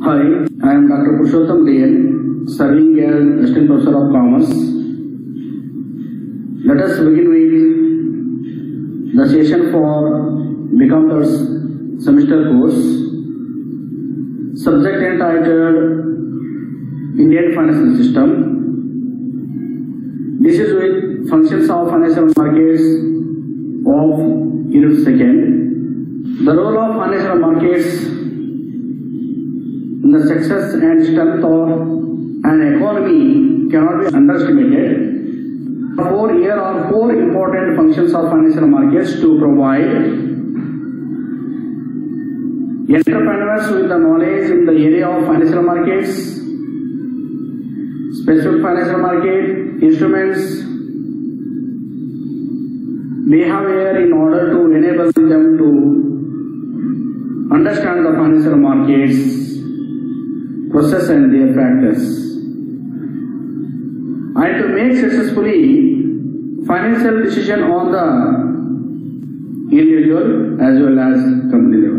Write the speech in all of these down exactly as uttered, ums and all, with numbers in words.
Hi, I am Doctor Purushottam D N, serving as Assistant Professor of Commerce. Let us begin with the session for Become Third semester course. Subject entitled Indian Financial System. This is with functions of financial markets of Unit Second. The role of financial markets in the success and strength of an economy cannot be underestimated. Four here are four important functions of financial markets to provide entrepreneurs with the knowledge in the area of financial markets, specific financial market instruments they have here in order to enable them to understand the financial markets process and their factors, and to make successfully financial decision on the individual as well as company level.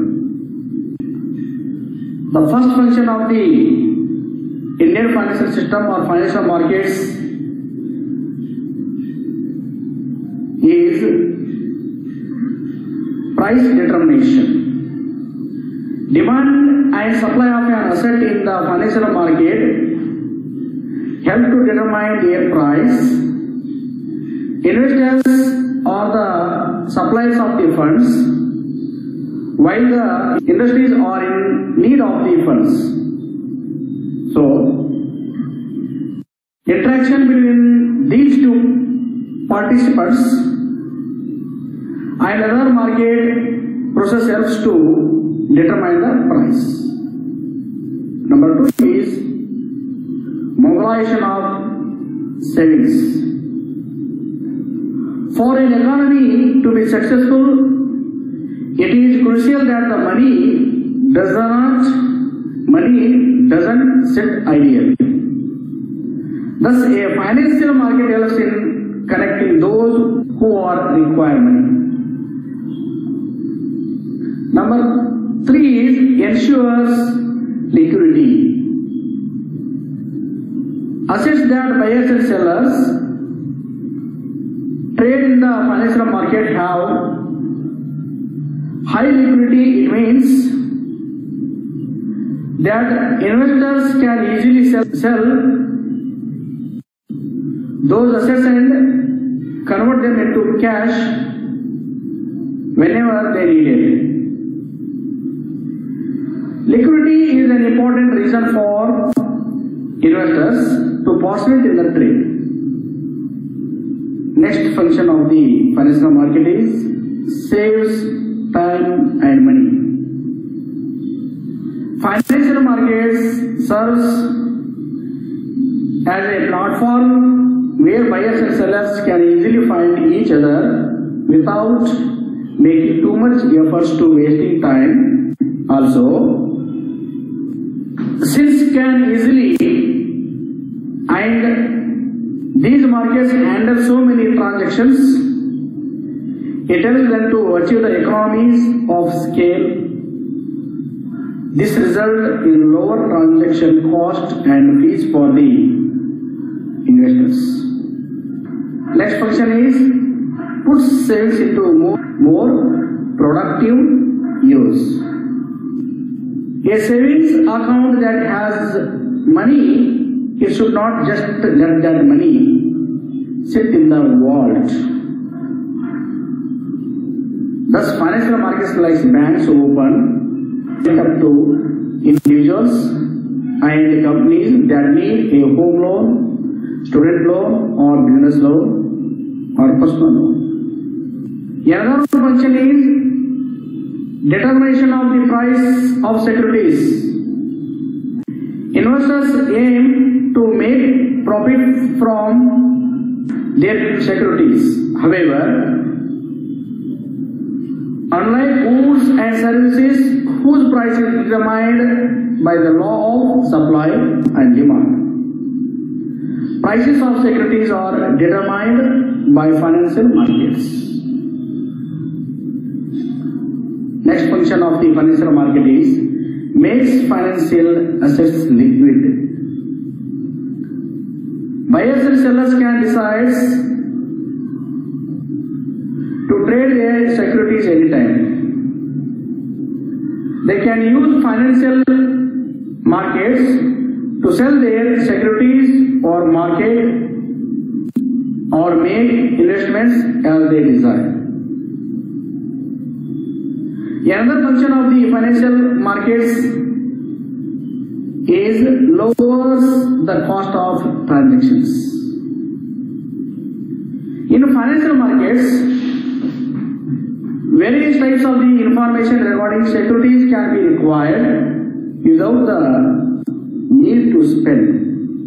The first function of the Indian financial system or financial markets is price determination. Demand and supply of an asset in the financial market help to determine their price. Investors are the suppliers of the funds, while the industries are in need of the funds. So, interaction between these two participants and other market process helps to determine the price. Number two is mobilization of savings. For an economy to be successful, it is crucial that the money does not money doesn't sit idle. Thus, a financial market helps in connecting those who are require money. Number three is ensures liquidity. Assets that buyers and sellers trade in the financial market have high liquidity. It means that investors can easily sell, sell those assets and convert them into cash whenever they need it. Liquidity is an important reason for investors to participate in the trade. Next function of the financial market is saves time and money. Financial markets serves as a platform where buyers and sellers can easily find each other without making too much efforts to wasting time. Also, since can easily and these markets handle so many transactions, it helps them to achieve the economies of scale. This results in lower transaction cost and fees for the investors. Next function is puts savings into more, more productive use. A savings account that has money, it should not just let that money sit in the vault. Thus, financial markets like banks open up to individuals and companies that need a home loan, student loan, or business loan, or personal loan. Another function is determination of the price of securities. Investors aim to make profit from their securities. However, unlike goods and services whose price is determined by the law of supply and demand, prices of securities are determined by financial markets. Next function of the financial market is makes financial assets liquid. Buyers and sellers can decide to trade their securities anytime. They can use financial markets to sell their securities or market or make investments as they desire. Another function of the financial markets is lowers the cost of transactions. In financial markets, various types of the information regarding securities can be required without the need to spend.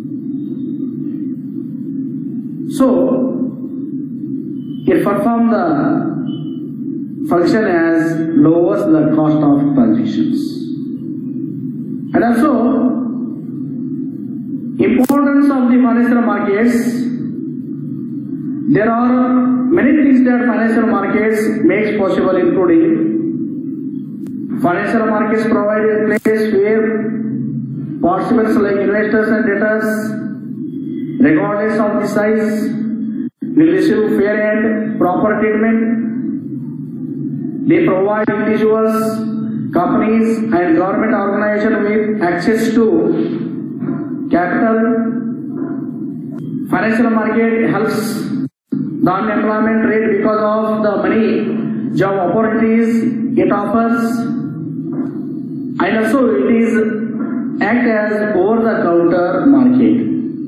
So, it performs the function as lowers the cost of transactions. And also, importance of the financial markets. There are many things that financial markets makes possible, including financial markets provide a place where participants like investors and debtors, regardless of the size, will receive fair and proper treatment. They provide individuals, companies and government organizations with access to capital. Financial market helps the unemployment rate because of the many job opportunities it offers, and also it is act as over-the-counter market.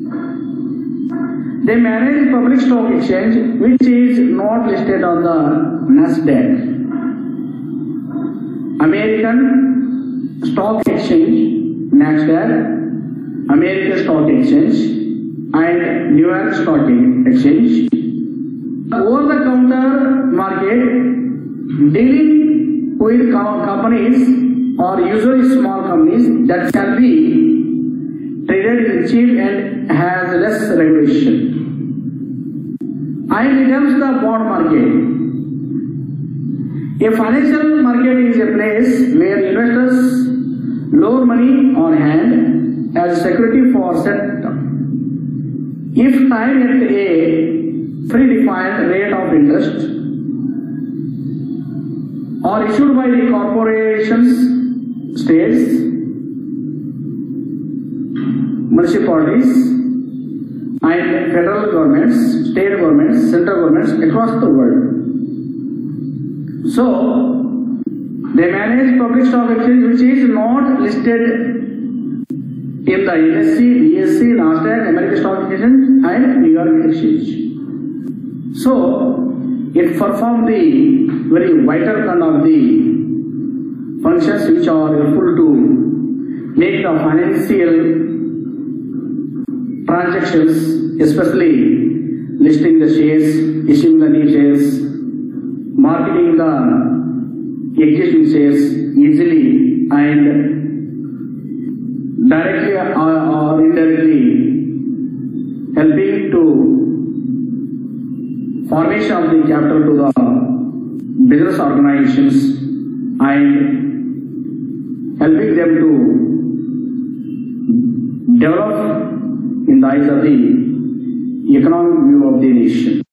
They manage public stock exchange, which is not listed on the Nasdaq. American Stock Exchange, Nasdaq, American Stock Exchange, and New York Stock Exchange. Over-the-counter market dealing with companies or usually small companies that can be traded in cheap and has less regulation. And it helps the bond market. A financial market is a place where investors loan money on hand as security for set if time at a predefined rate of interest or issued by the corporations, states, municipalities, and federal governments, state governments, central governments across the world. So, they manage public stock exchange which is not listed in the N S E, B S E, Nasdaq, American Stock Exchange and New York Exchange. So, it performs the very vital kind of the functions which are helpful to make the financial transactions, especially listing the shares, issuing the new shares, marketing the existing shares easily and directly or indirectly helping to formation of the capital to the business organizations and helping them to develop in the eyes of the economic view of the nation.